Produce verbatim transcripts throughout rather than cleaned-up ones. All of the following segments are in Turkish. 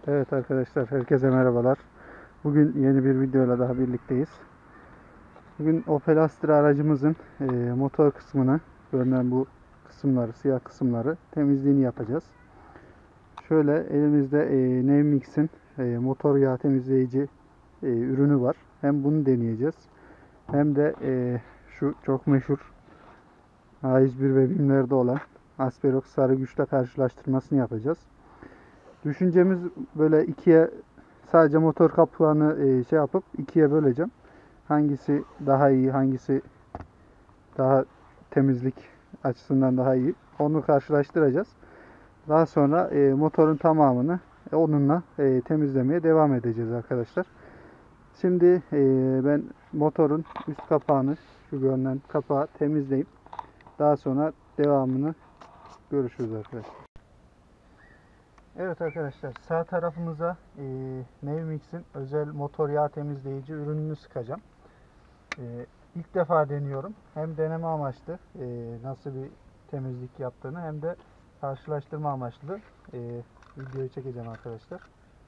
Evet arkadaşlar, herkese merhabalar. Bugün yeni bir videoyla daha birlikteyiz. Bugün Opel Astra aracımızın e, motor kısmını, görünen bu kısımları, siyah kısımları temizliğini yapacağız. Şöyle elimizde e, Nevmix'in e, motor yağ temizleyici e, ürünü var. Hem bunu deneyeceğiz, hem de e, şu çok meşhur A yüz bir ve BİM'lerde olan Asperox sarı güçle karşılaştırmasını yapacağız. Düşüncemiz böyle ikiye, sadece motor kapağını e, şey yapıp ikiye böleceğim. Hangisi daha iyi, hangisi daha temizlik açısından daha iyi, onu karşılaştıracağız. Daha sonra e, motorun tamamını e, onunla e, temizlemeye devam edeceğiz arkadaşlar. Şimdi e, ben motorun üst kapağını, şu görünen kapağı temizleyip daha sonra devamını görüşürüz arkadaşlar. Evet arkadaşlar, sağ tarafımıza e, Nevmix'in özel motor yağ temizleyici ürününü sıkacağım. E, ilk defa deniyorum. Hem deneme amaçlı e, nasıl bir temizlik yaptığını, hem de karşılaştırma amaçlı e, videoyu çekeceğim arkadaşlar.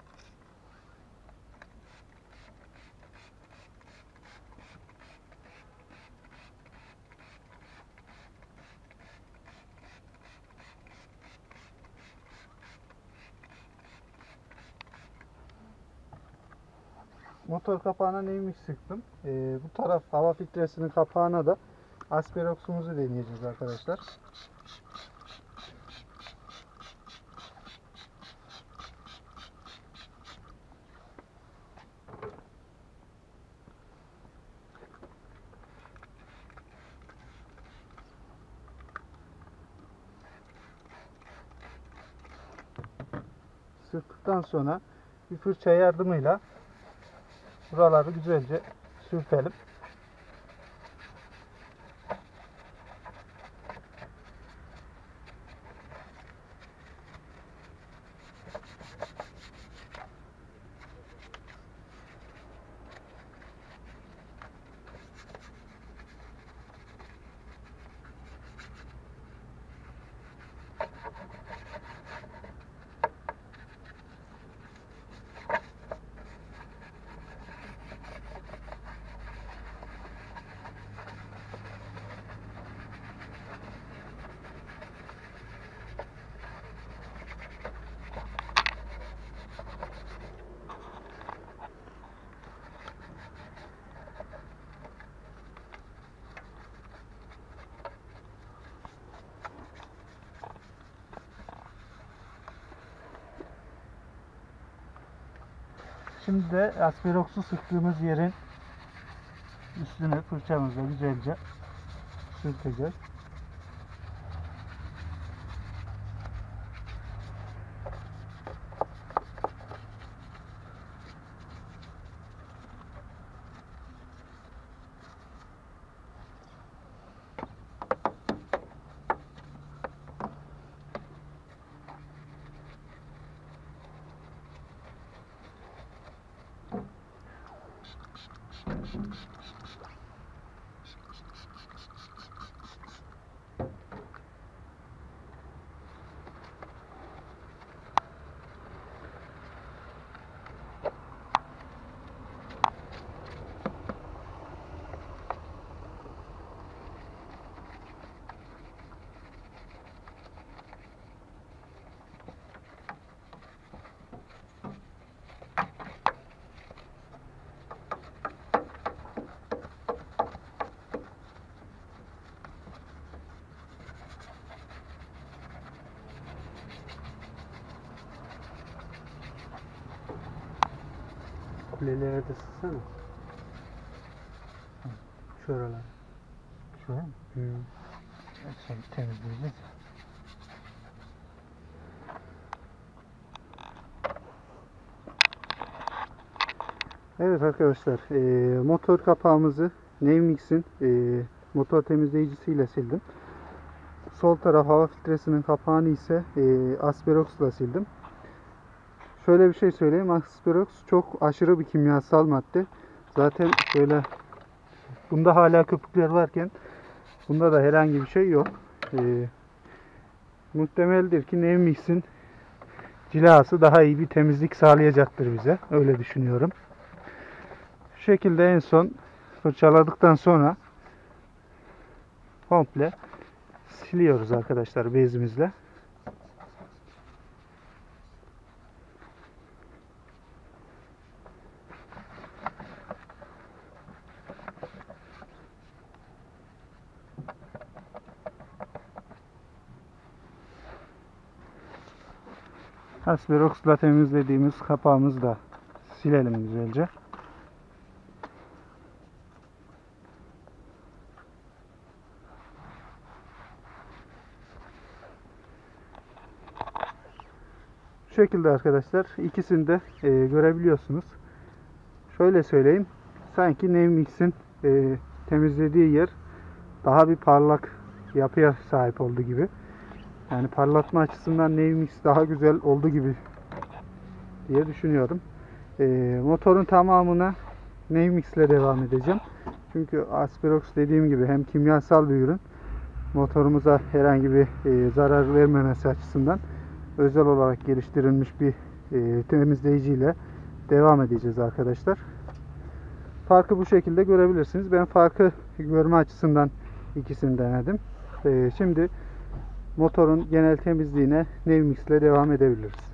Motor kapağına Nevmix sıktım. E, bu taraf hava filtresinin kapağına da Asperox'umuzu deneyeceğiz arkadaşlar. Sıktıktan sonra bir fırça yardımıyla buraları güzelce sürtelim. Şimdi de Asperox'u sıktığımız yerin üstüne fırçamızla güzelce sürteceğiz. Kulelere de sıksana. Şuralar. Şuraya mı? Hı. Şey, temizleyeceğiz. Evet arkadaşlar, e, motor kapağımızı Nevmix'in e, motor temizleyicisiyle sildim. Sol taraf hava filtresinin kapağını ise e, Asperox'la sildim. Şöyle bir şey söyleyeyim, Asperox çok aşırı bir kimyasal madde. Zaten şöyle, bunda hala köpükler varken bunda da herhangi bir şey yok. E, muhtemeldir ki Nevmix'in cilası daha iyi bir temizlik sağlayacaktır bize. Öyle düşünüyorum. Şu şekilde en son fırçaladıktan sonra komple siliyoruz arkadaşlar bezimizle. Aspirox'la temizlediğimiz kapağımızı da silelim güzelce. Şu şekilde arkadaşlar, ikisini de e, görebiliyorsunuz. Şöyle söyleyeyim, sanki Nevmix'in e, temizlediği yer daha bir parlak yapıya sahip olduğu gibi. Yani parlatma açısından Nevmix daha güzel oldu gibi diye düşünüyorum. E, motorun tamamına Nevmix ile devam edeceğim. Çünkü Aspirox dediğim gibi hem kimyasal bir ürün, motorumuza herhangi bir e, zarar vermemesi açısından özel olarak geliştirilmiş bir e, temizleyiciyle devam edeceğiz arkadaşlar. Farkı bu şekilde görebilirsiniz. Ben farkı görme açısından ikisini denedim. E, şimdi motorun genel temizliğine Nevmix ile devam edebiliriz.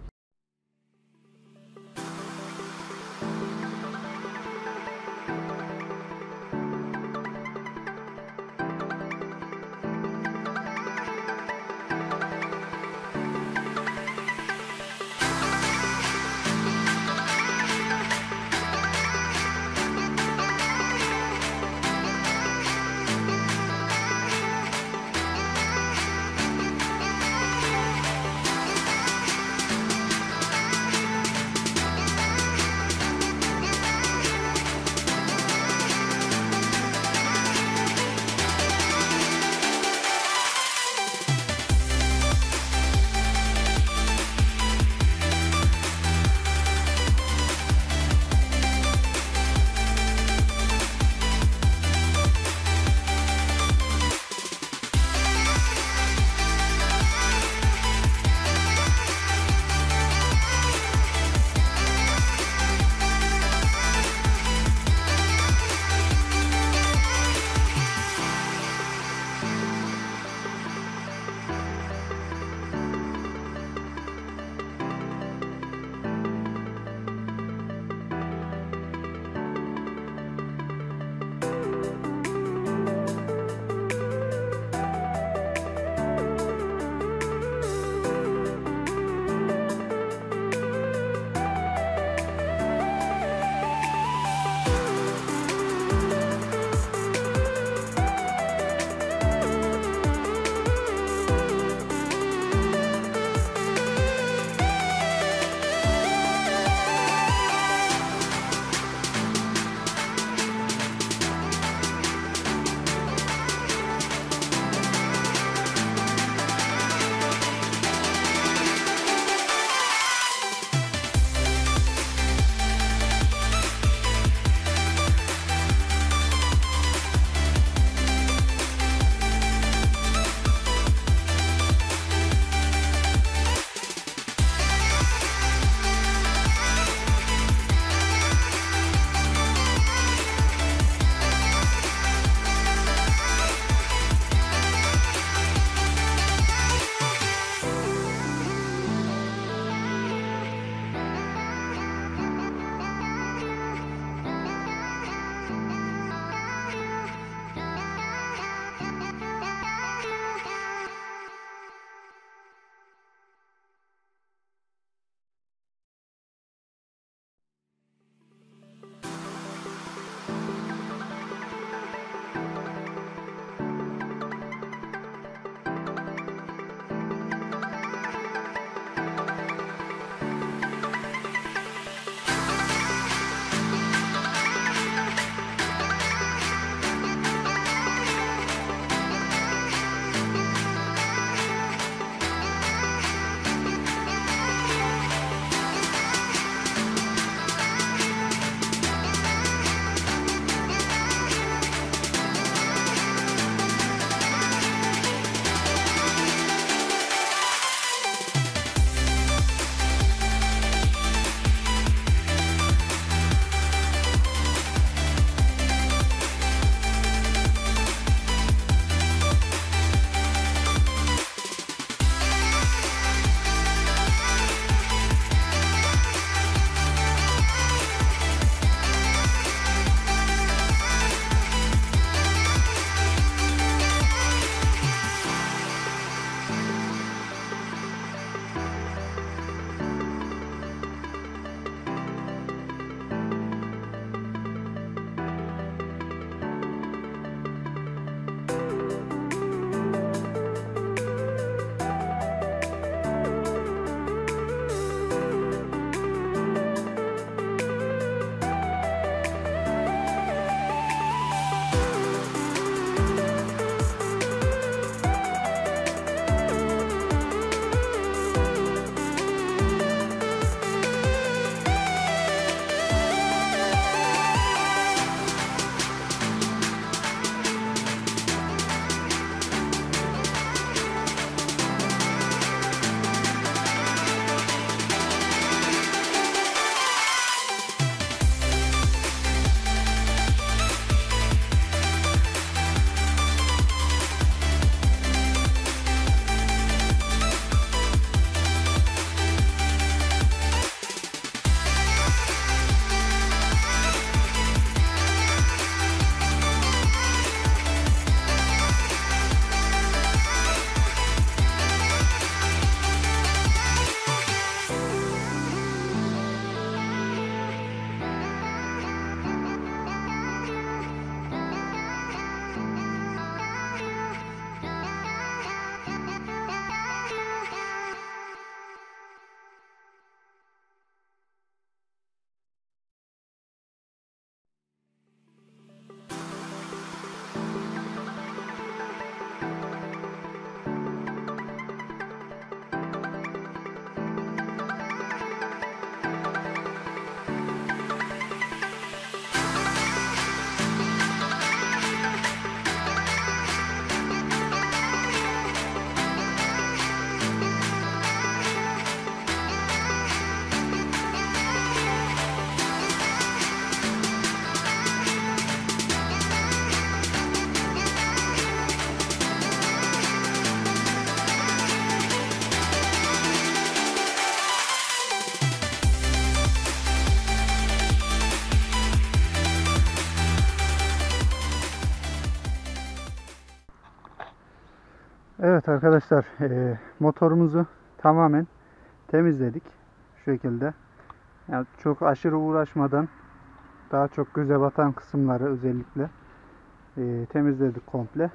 Evet arkadaşlar, e, motorumuzu tamamen temizledik şu şekilde. Yani çok aşırı uğraşmadan daha çok göze batan kısımları özellikle e, temizledik komple.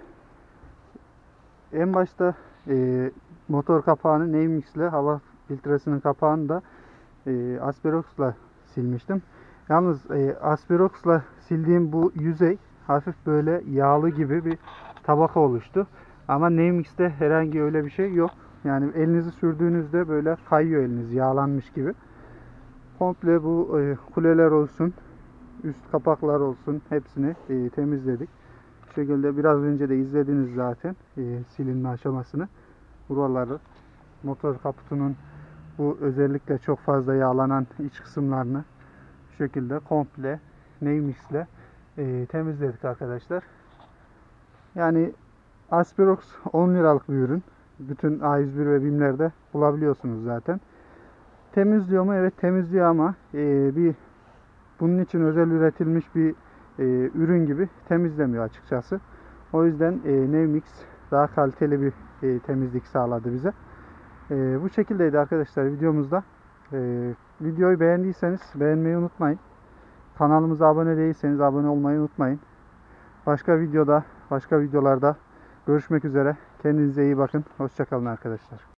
En başta e, motor kapağını Neumix ile hava filtresinin kapağını da e, Aspirox'la silmiştim. Yalnız e, Aspirox'la sildiğim bu yüzey hafif böyle yağlı gibi bir tabaka oluştu. Ama Neumix'te herhangi öyle bir şey yok. Yani elinizi sürdüğünüzde böyle kayıyor, eliniz yağlanmış gibi. Komple bu e, kuleler olsun, üst kapaklar olsun, hepsini e, temizledik. Bu şekilde biraz önce de izlediniz zaten e, silinme aşamasını. Buraları, motor kaputunun bu özellikle çok fazla yağlanan iç kısımlarını bu şekilde komple Neumix ile e, temizledik arkadaşlar. Yani Aspirox on liralık bir ürün. Bütün A yüz bir ve BİM'lerde bulabiliyorsunuz zaten. Temizliyor mu? Evet temizliyor ama e, bir bunun için özel üretilmiş bir e, ürün gibi temizlemiyor açıkçası. O yüzden e, Neumix daha kaliteli bir e, temizlik sağladı bize. E, bu şekildeydi arkadaşlar videomuzda. E, videoyu beğendiyseniz beğenmeyi unutmayın. Kanalımıza abone değilseniz abone olmayı unutmayın. Başka videoda, başka videolarda görüşmek üzere. Kendinize iyi bakın. Hoşça kalın arkadaşlar.